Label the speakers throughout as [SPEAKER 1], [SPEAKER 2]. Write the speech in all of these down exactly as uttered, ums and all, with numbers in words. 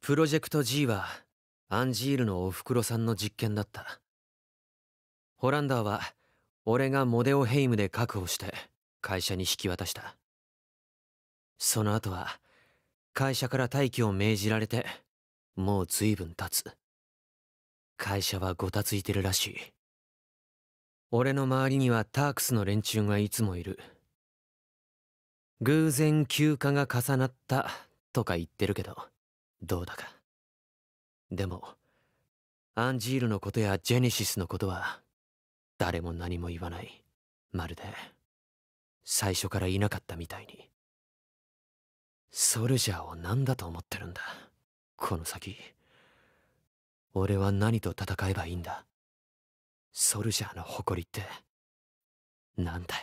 [SPEAKER 1] プロジェクト G はアンジールのおふくろさんの実験だった。ホランダーは俺がモデオヘイムで確保して会社に引き渡した。その後は会社から退去を命じられてもう随分経つ。会社はごたついてるらしい。俺の周りにはタークスの連中がいつもいる。偶然休暇が重なったとか言ってるけど、どうだか。でもアンジールのことやジェネシスのことは誰も何も言わない。まるで最初からいなかったみたいに。ソルジャーを何だと思ってるんだ。この先俺は何と戦えばいいんだ。ソルジャーの誇りってなんだよ。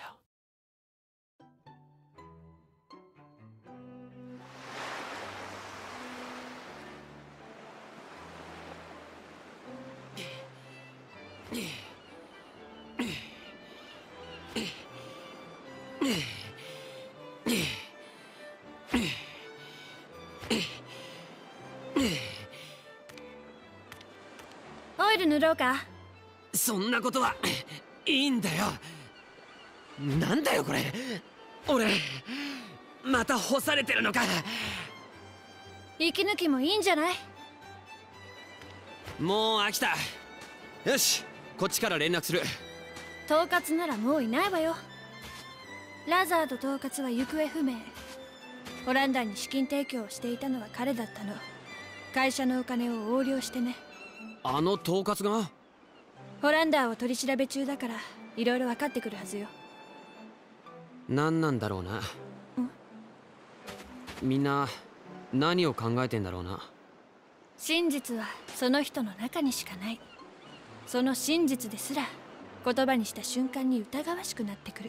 [SPEAKER 2] オイル塗ろうか。
[SPEAKER 1] そんなことはいいんだよ。なんだよこれ。俺また干されてるのか。
[SPEAKER 2] 息抜きもいいんじゃない。
[SPEAKER 1] もう飽きた。よし、こっちから連絡する。
[SPEAKER 2] 統括ならもういないわよ。ラザード統括は行方不明。オランダに資金提供をしていたのは彼だったの。会社のお金を横領してね。
[SPEAKER 1] あの統括が？
[SPEAKER 2] ホランダーを取り調べ中だからいろいろ分かってくるはずよ。
[SPEAKER 1] 何なんだろうな。みんな何を考えてんだろうな。
[SPEAKER 2] 真実はその人の中にしかない。その真実ですら言葉にした瞬間に疑わしくなってくる。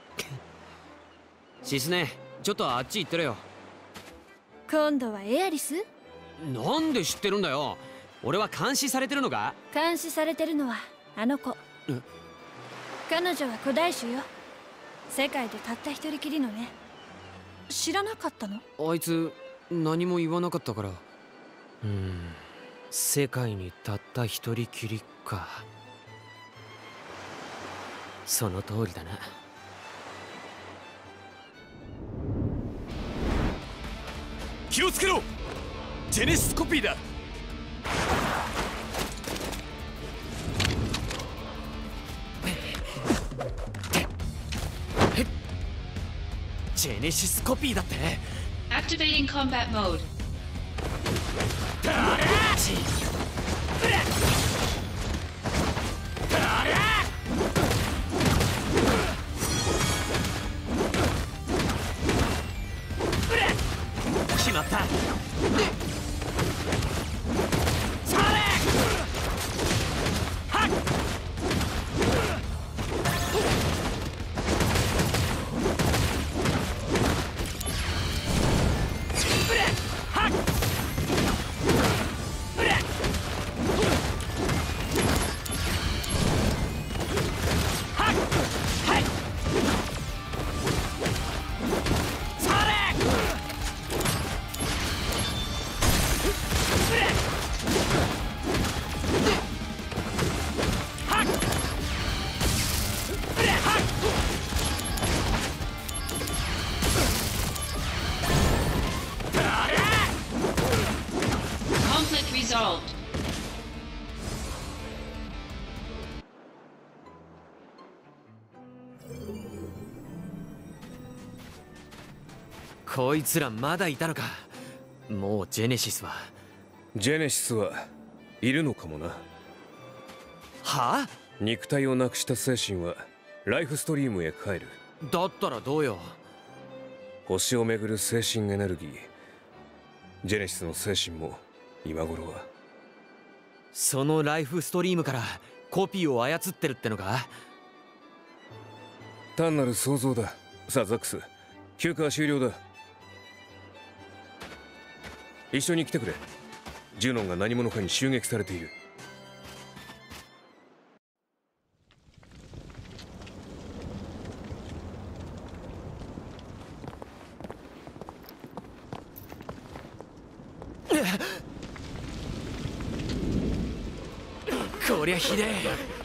[SPEAKER 1] シスネ、ちょっとあっち行ってるよ。
[SPEAKER 2] 今度はエアリス？
[SPEAKER 1] なんで知ってるんだよ。俺は監視されてるのか？
[SPEAKER 2] 監視されてるのはあの子。彼女は古代種よ。世界でたった一人きりのね。知らなかったの？
[SPEAKER 1] あいつ何も言わなかったから。うん、世界にたった一人きりか。その通りだな。
[SPEAKER 3] 気をつけろ。ジェネシスコピーだ。
[SPEAKER 1] ジェネシスコピーだって。
[SPEAKER 4] Activating combat mode.
[SPEAKER 1] 決まった。
[SPEAKER 4] Conflict resolved.
[SPEAKER 1] こいつらまだいたのか。もうジェネシスは
[SPEAKER 3] ジェネシスはいるのかもな。
[SPEAKER 1] はあ？
[SPEAKER 3] 肉体をなくした精神はライフストリームへ帰る。
[SPEAKER 1] だったらどうよ。
[SPEAKER 3] 星をめぐる精神エネルギー。ジェネシスの精神も今頃は
[SPEAKER 1] そのライフストリームからコピーを操ってるってのか？
[SPEAKER 3] 単なる想像だ。さあザックス、休暇は終了だ。一緒に来てくれ。ジュノンが何者かに襲撃されている。
[SPEAKER 1] そりゃひでえ。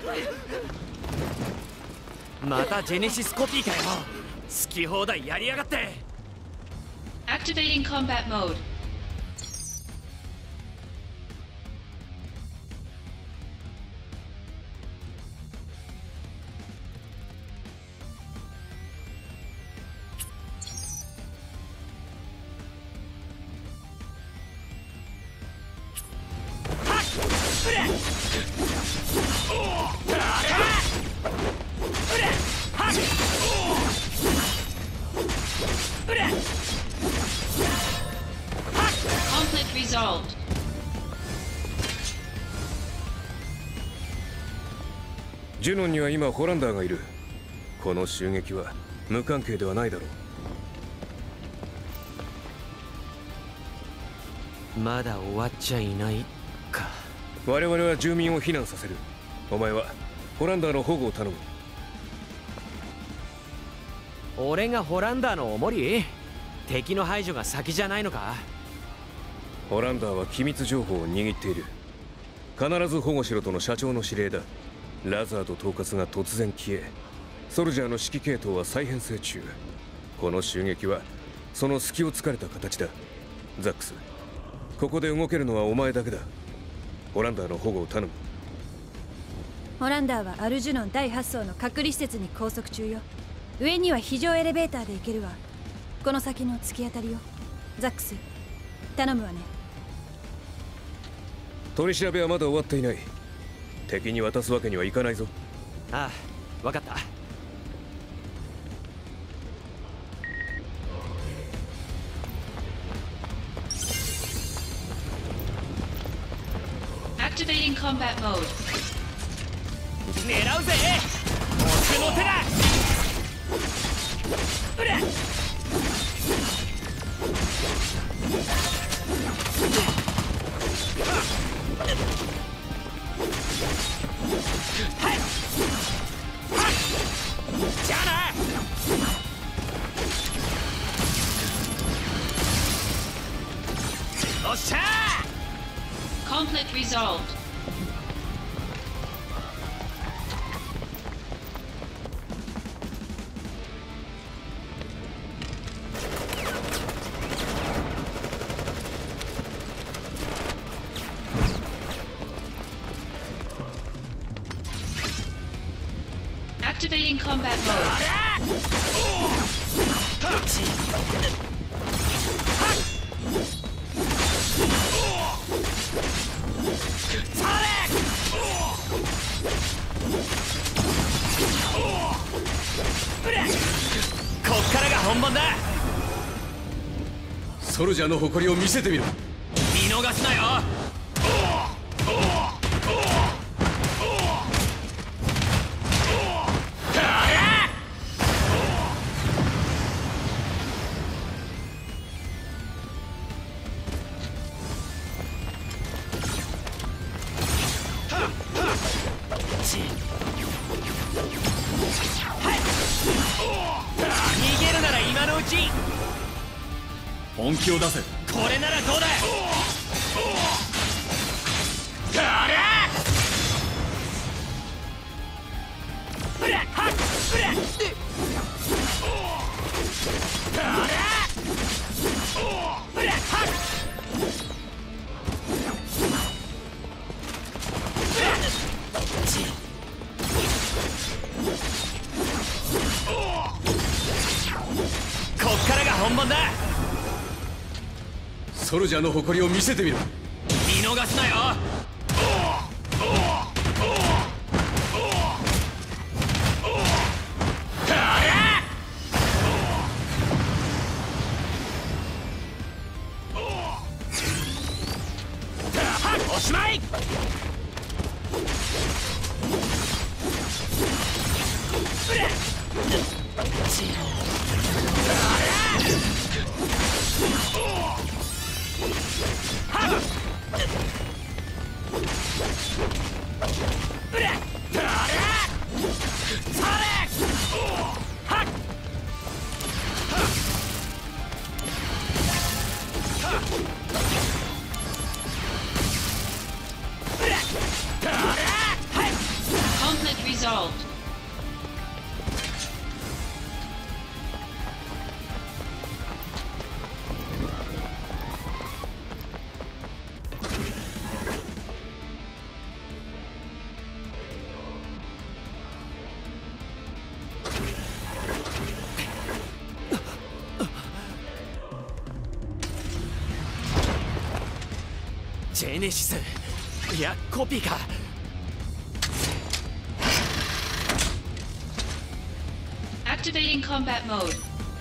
[SPEAKER 1] またジェネシスコピーかよ。好き放題やりやがって。
[SPEAKER 4] Activating combat mode. Conflict resolved.
[SPEAKER 3] ジュノンには今ホランダーがいる。この襲撃は無関係ではないだろ
[SPEAKER 1] う。まだ終わっちゃいないか。
[SPEAKER 3] 我々は住民を避難させる。お前はホランダーの保護を頼む。
[SPEAKER 1] 俺がホランダーのおもり？敵の排除が先じゃないのか？
[SPEAKER 3] ホランダーは機密情報を握っている。必ず保護しろとの社長の指令だ。ラザード統括が突然消え、ソルジャーの指揮系統は再編成中。この襲撃はその隙を突かれた形だ。ザックス、ここで動けるのはお前だけだ。ホランダーの保護を頼む。
[SPEAKER 2] ホランダーはアルジュノンだいはち層の隔離施設に拘束中よ。上には非常エレベーターで行けるわ。この先の突き当たりよ。ザックス、頼むわね。
[SPEAKER 3] 取り調べはまだ終わっていない。敵に渡すわけにはいかないぞ。
[SPEAKER 1] ああ、わかった。
[SPEAKER 4] Activating combat mode.
[SPEAKER 1] 狙うぜ。奥の手だ。うらっ。はい。じゃあな。おっしゃー。
[SPEAKER 4] Conflict resolved. Activating combat mode.
[SPEAKER 1] こっからが本番だ。
[SPEAKER 3] ソルジャーの誇りを見せてみろ。
[SPEAKER 1] 見逃すなよ。逃げるなら今のうち。
[SPEAKER 3] 本気を出せ。
[SPEAKER 1] これならどうだ。ガラッうらっはっうらっガラッうらっはっこっからが本番だ。
[SPEAKER 3] ソルジャーの誇りを見せてみろ。
[SPEAKER 1] 見逃すなよ。おしまい。 ジェネシス、いやコピーか。
[SPEAKER 4] Activating combat mode.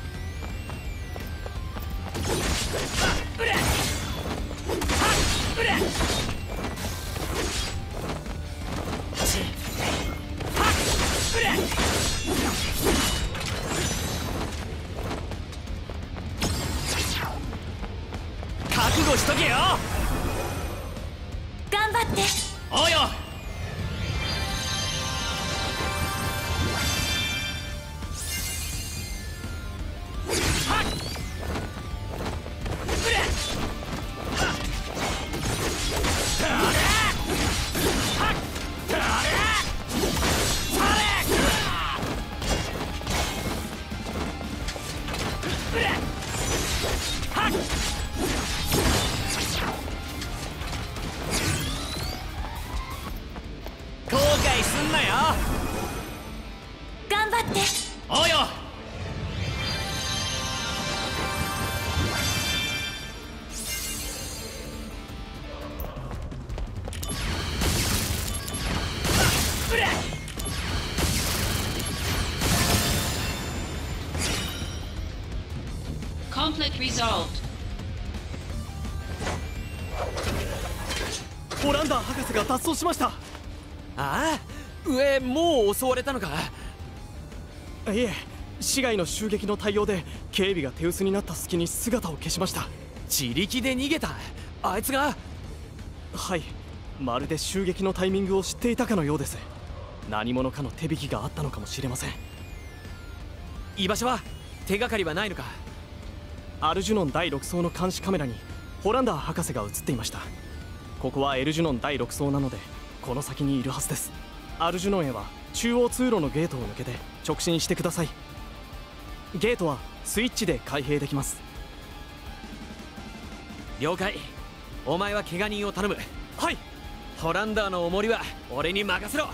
[SPEAKER 1] 覚悟しとけよ。
[SPEAKER 2] 頑張って。
[SPEAKER 1] おうよ。後悔すんなよ。
[SPEAKER 2] 頑張って。
[SPEAKER 1] おうよ。
[SPEAKER 4] Conflict resolved.
[SPEAKER 5] ホランダー博士が脱走しました。
[SPEAKER 1] ああ、上もう襲われたのか。
[SPEAKER 5] いえ、市街の襲撃の対応で警備が手薄になった隙に姿を消しました。
[SPEAKER 1] 自力で逃げた。あいつが。
[SPEAKER 5] はい、まるで襲撃のタイミングを知っていたかのようです。何者かの手引きがあったのかもしれません。
[SPEAKER 1] 居場所は手がかりはないのか。
[SPEAKER 5] アルジュノンだいろく層の監視カメラにホランダー博士が映っていました。ここはエルジュノンだいろく層なのでこの先にいるはずです。アルジュノンへは中央通路のゲートを抜けて直進してください。ゲートはスイッチで開閉できます。
[SPEAKER 1] 了解。お前は怪我人を頼む。
[SPEAKER 5] はい。
[SPEAKER 1] ホランダーの重りは俺に任せろ。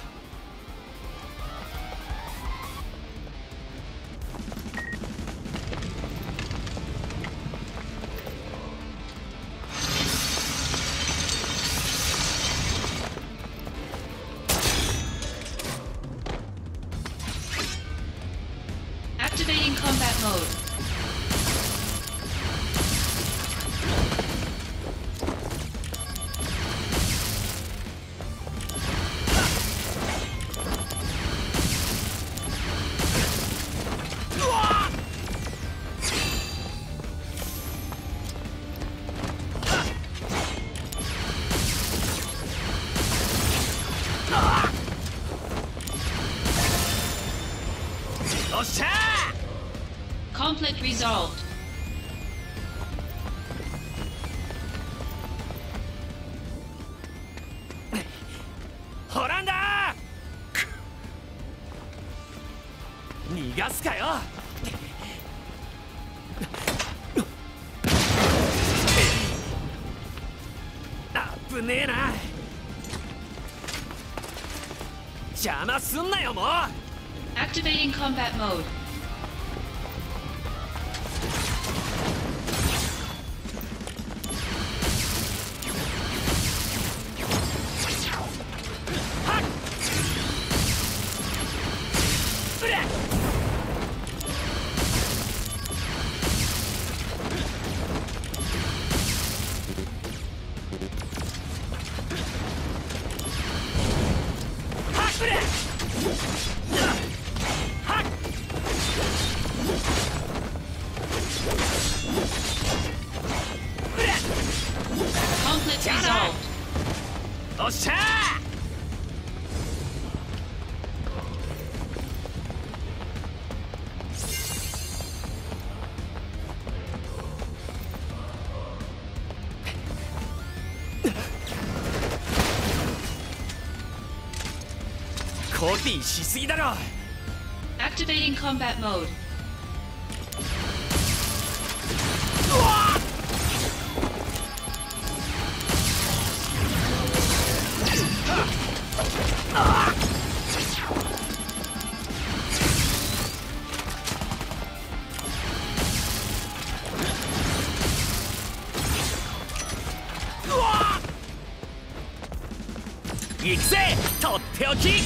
[SPEAKER 4] Activating combat mode.
[SPEAKER 1] よっしゃー。
[SPEAKER 4] Conflict resolved.
[SPEAKER 1] ホランダー逃がすかよ。あぶねえな。邪魔すんなよもう。
[SPEAKER 4] Activating combat mode.
[SPEAKER 1] おっしゃー。コピーしすぎだろ。
[SPEAKER 4] Activating combat mode.
[SPEAKER 1] こ
[SPEAKER 5] 行くぜとっておき。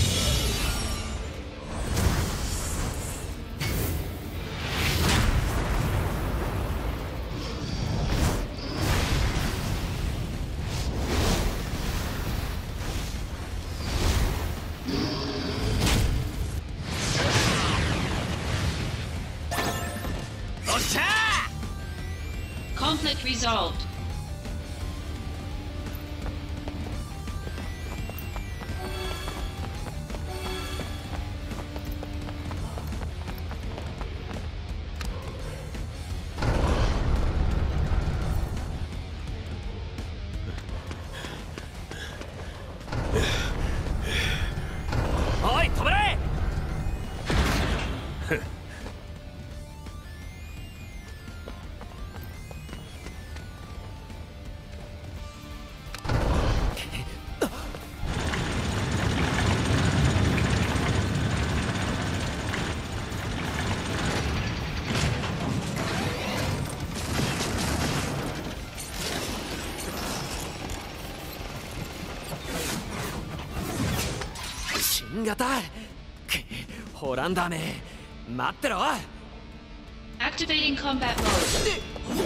[SPEAKER 4] Conflict resolved.
[SPEAKER 5] Oi, 止めれ。
[SPEAKER 1] 新型ホランダーめ待ってろ。
[SPEAKER 4] Activating combat mode.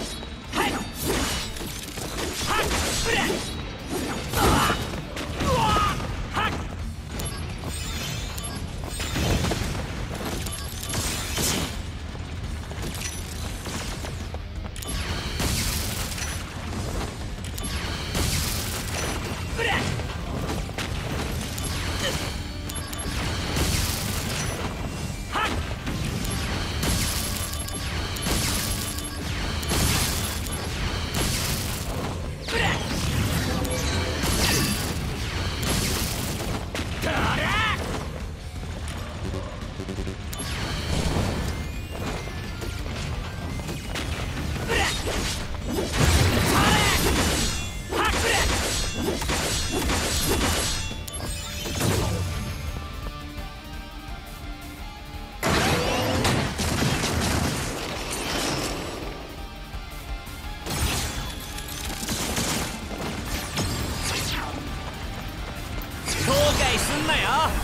[SPEAKER 5] すんなよ。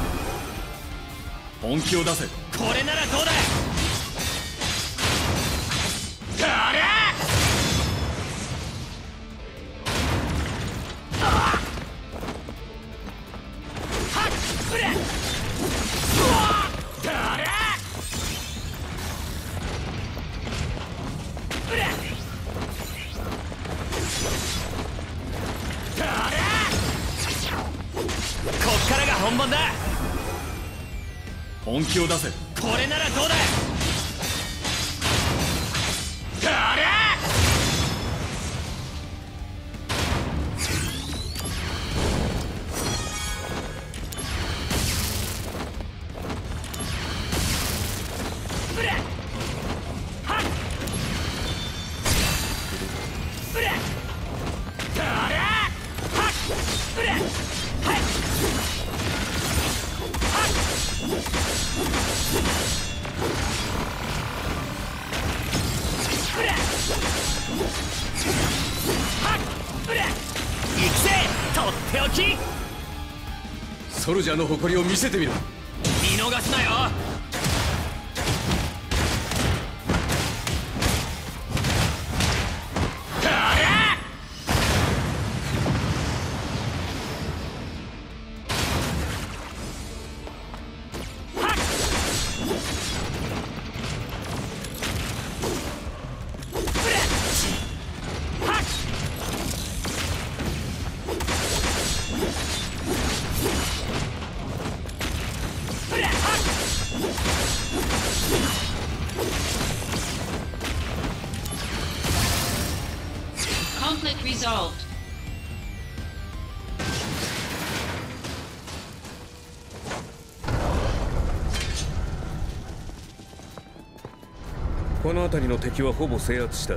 [SPEAKER 6] 本気を出せ。
[SPEAKER 5] これならどうだ。あれこっからが本番だ。
[SPEAKER 6] 本気を出せ。
[SPEAKER 5] これならどうだ。あれ行くぜとっておき。
[SPEAKER 6] ソルジャーの誇りを見せてみろ。
[SPEAKER 5] 見逃すなよ。
[SPEAKER 4] Conflict resolved.
[SPEAKER 3] この辺りの敵はほぼ制圧した。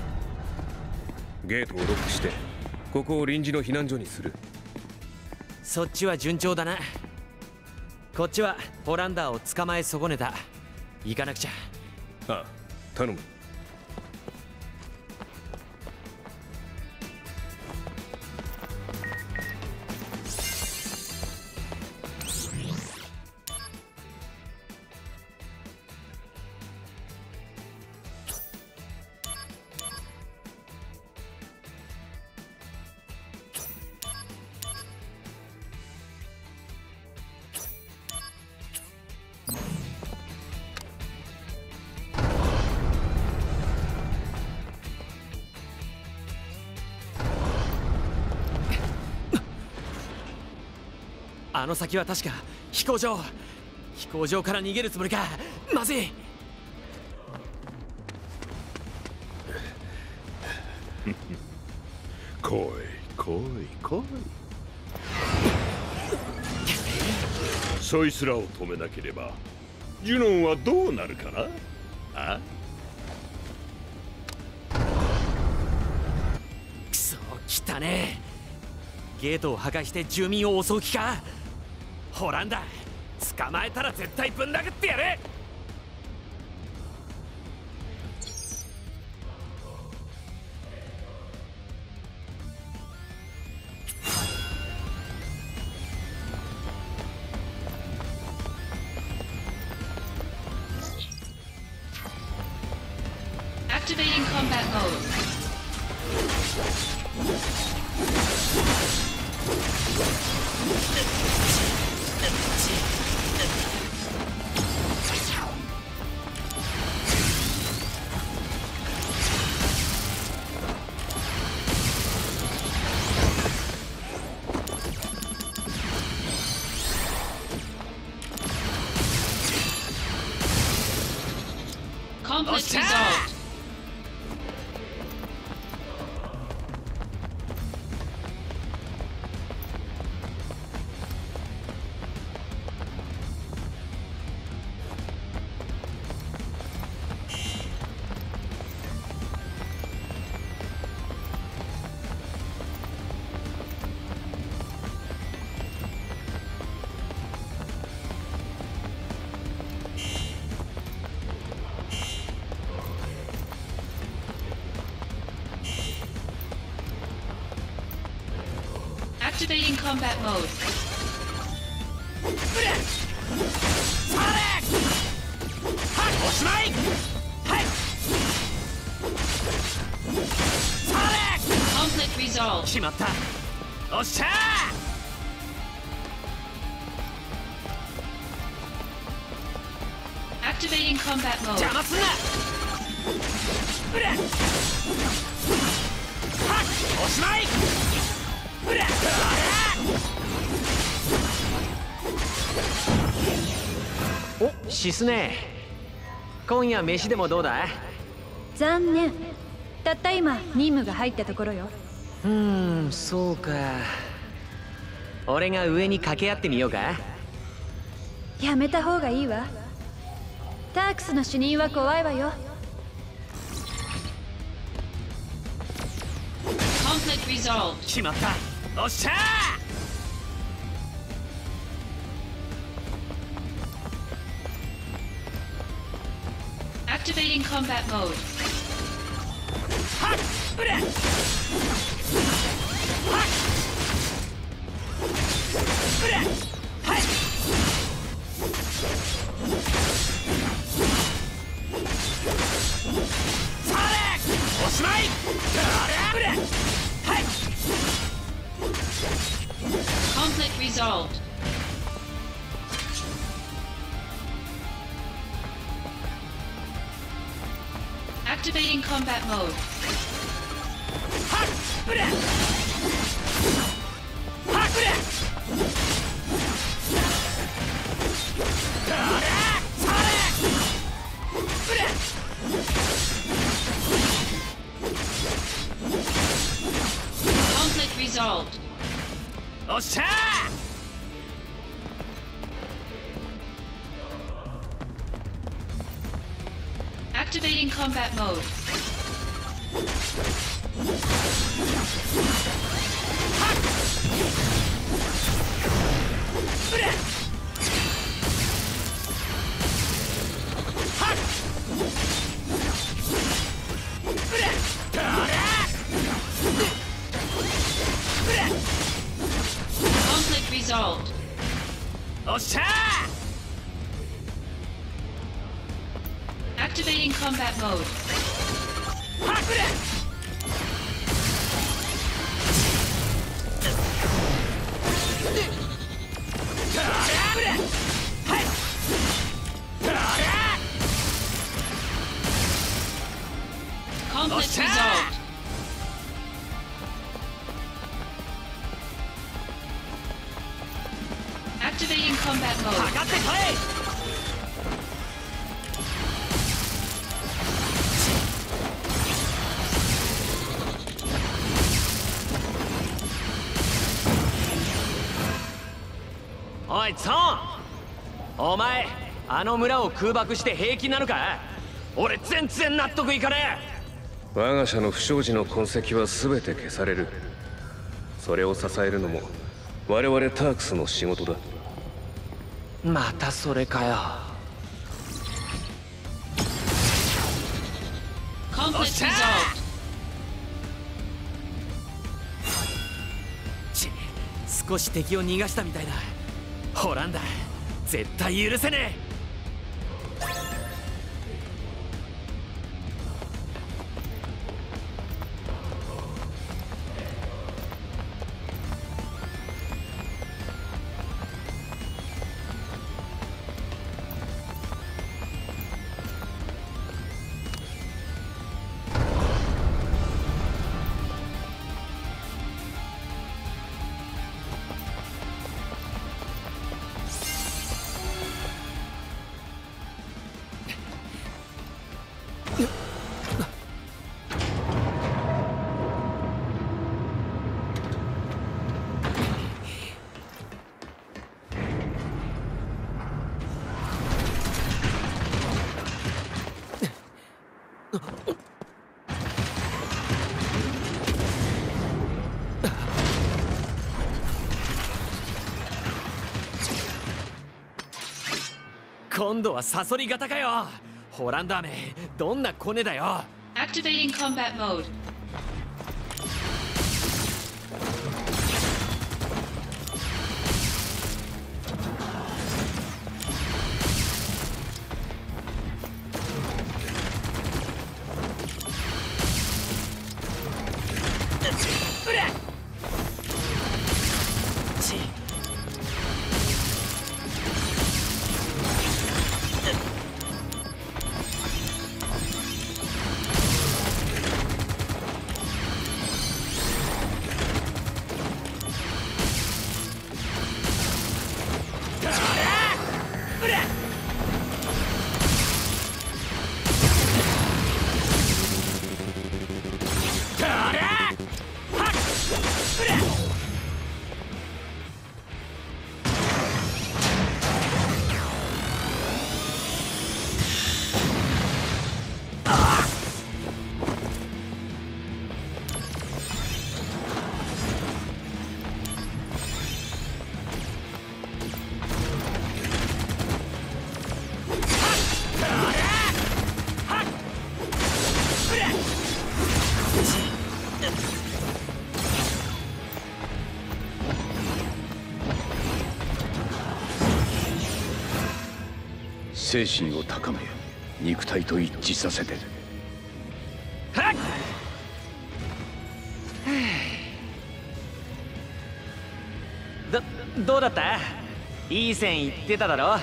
[SPEAKER 3] ゲートをロックしてここを臨時の避難所にする。
[SPEAKER 1] そっちは順調だな。こっちはホランダーを捕まえ損ねた。行かなくちゃ。
[SPEAKER 3] ああ、頼む。
[SPEAKER 1] あの先は確か飛行場。飛行場から逃げるつもりか。まずい。
[SPEAKER 7] 来い来い来い。そいつらを止めなければジュノンはどうなるかな。あ、
[SPEAKER 1] くそ汚ねえ。ゲートを破壊して住民を襲う気か。ホランダ、捕まえたら絶対ぶん殴ってやる。
[SPEAKER 4] Activating combat mode. Conflict resolved. Activating combat mode. Conflict resolved.
[SPEAKER 1] 決まった。おっしゃー。
[SPEAKER 4] Activating combat mode.
[SPEAKER 1] 邪魔すんな。おしまい。お、シスネ今夜飯でもどうだ。
[SPEAKER 2] 残念。たった今任務が入ったところよ。
[SPEAKER 1] うーん、そうか。俺が上に掛け合ってみようか。
[SPEAKER 2] やめた方がいいわ。タークスの主任は怖いわよ。
[SPEAKER 4] Conflict resolved.
[SPEAKER 1] 決まった。おっしゃ
[SPEAKER 4] ー。 Activating combat mode.
[SPEAKER 1] はっうれはっうれはいそれおしまい。うれはい
[SPEAKER 4] Conflict resolved. Activating combat mode.
[SPEAKER 1] はっうれはっうれそれうれ
[SPEAKER 4] Conflict resolved.
[SPEAKER 1] おっしゃ
[SPEAKER 4] ー。 Activating combat mode.
[SPEAKER 1] うれはっうれ
[SPEAKER 4] Conflict resolved.
[SPEAKER 1] おっしゃ
[SPEAKER 4] Activating combat mode.
[SPEAKER 1] はっくれはい
[SPEAKER 4] Conflict resolved. Activating combat mode.
[SPEAKER 5] かってこい。
[SPEAKER 1] おいツォン、お前あの村を空爆して平気なのか？俺全然納得いかね
[SPEAKER 3] え。我が社の不祥事の痕跡は全て消される。それを支えるのも我々タークスの仕事だ。
[SPEAKER 1] またそれかよ。
[SPEAKER 4] Conflict resolved.
[SPEAKER 1] ち、少し敵を逃がしたみたいだ。ホランダ絶対許せねえ。今度はサソリ型かよ。ホランダーめどんなコネだよ。
[SPEAKER 4] Activating combat mode.
[SPEAKER 8] 精神を高め、肉体と一致させて。
[SPEAKER 1] はっど、どうだった？いい線いってただろ？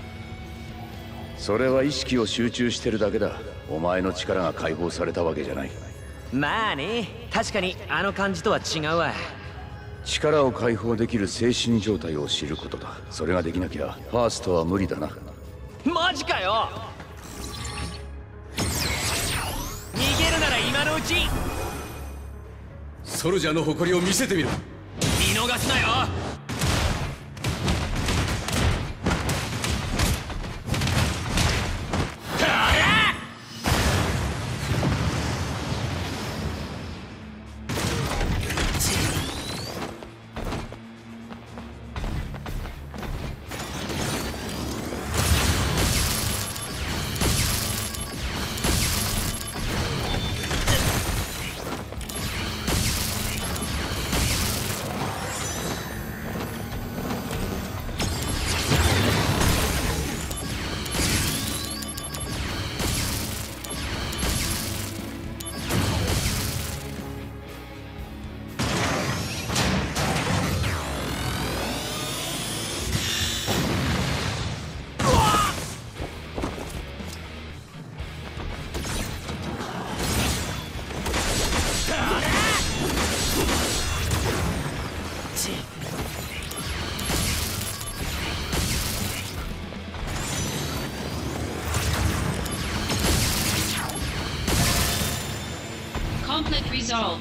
[SPEAKER 8] それは意識を集中してるだけだ。お前の力が解放されたわけじゃない。
[SPEAKER 1] まあね、確かにあの感じとは違うわ。
[SPEAKER 8] 力を解放できる精神状態を知ることだ。それができなきゃファーストは無理だな。
[SPEAKER 1] マジかよ。逃げるなら今のうち。
[SPEAKER 6] ソルジャーの誇りを見せてみろ。
[SPEAKER 1] 見逃すなよ。
[SPEAKER 4] resolved.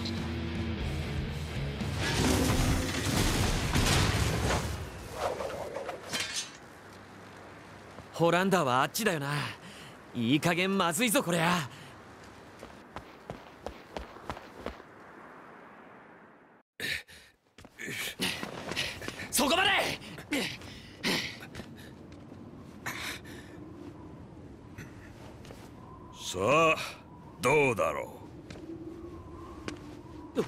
[SPEAKER 1] ホランダーはあっちだよな。いい加減まずいぞこりゃ。そこまで。
[SPEAKER 7] さあどうだろ
[SPEAKER 1] おい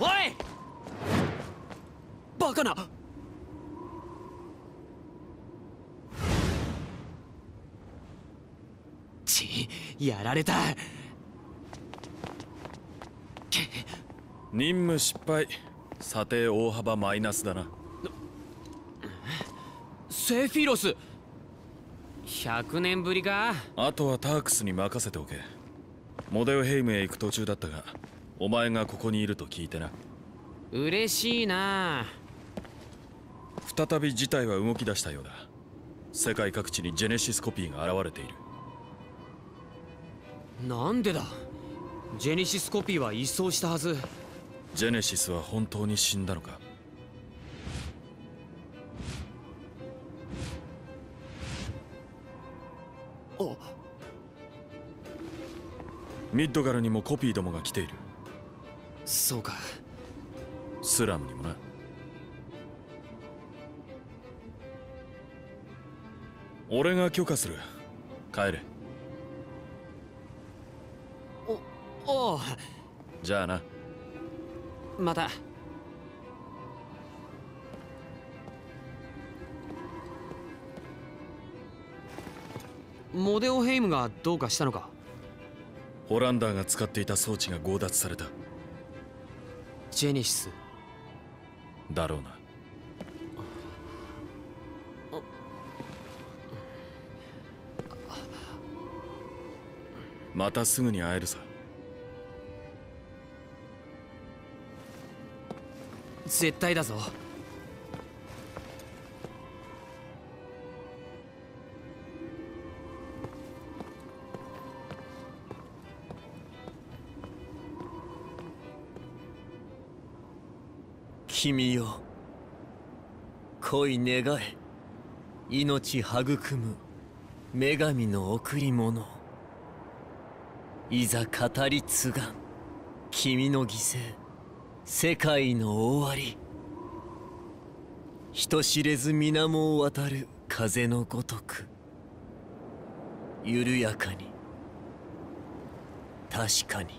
[SPEAKER 1] バカな。ちやられた。
[SPEAKER 9] 任務失敗。査定大幅マイナスだな。
[SPEAKER 1] セフィロスひゃくねんぶりか。
[SPEAKER 9] あとはタークスに任せておけ。モデオヘイムへ行く途中だったが、お前がここにいると聞いてな。
[SPEAKER 1] 嬉しいな。
[SPEAKER 9] 再び事態は動き出したようだ。世界各地にジェネシスコピーが現れている。
[SPEAKER 1] なんでだ。ジェネシスコピーは一掃したはず。
[SPEAKER 9] ジェネシスは本当に死んだのか。
[SPEAKER 1] お
[SPEAKER 9] ミッドガルにもコピーどもが来ている。
[SPEAKER 1] そうか。
[SPEAKER 9] スラムにもな。俺が許可する。帰れ。
[SPEAKER 1] おおう。
[SPEAKER 9] じゃあな。
[SPEAKER 1] また。モデオヘイムがどうかしたのか。
[SPEAKER 9] ホランダーが使っていた装置が強奪された。
[SPEAKER 1] ジェネシス
[SPEAKER 9] だろうな。またすぐに会えるさ。
[SPEAKER 1] 絶対だぞ。
[SPEAKER 10] 君よ、恋願え、命育む女神の贈り物。いざ語り継がん君の犠牲、世界の終わり。人知れず水面を渡る風のごとく、緩やかに確かに。